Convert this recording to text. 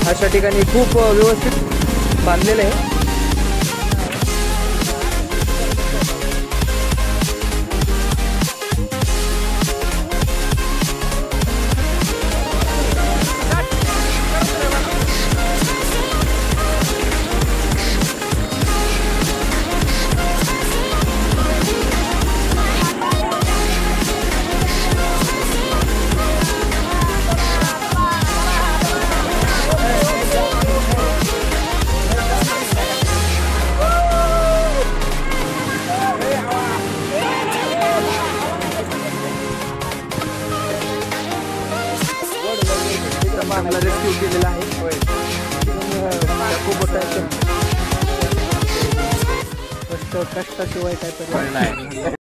अशा ठिकाणी खूप व्यवस्थित बांधलेलं आहे. आम्हाला रेस्क्यू केलेला आहे. कष्टाशिवाय काय पर्याय नाही.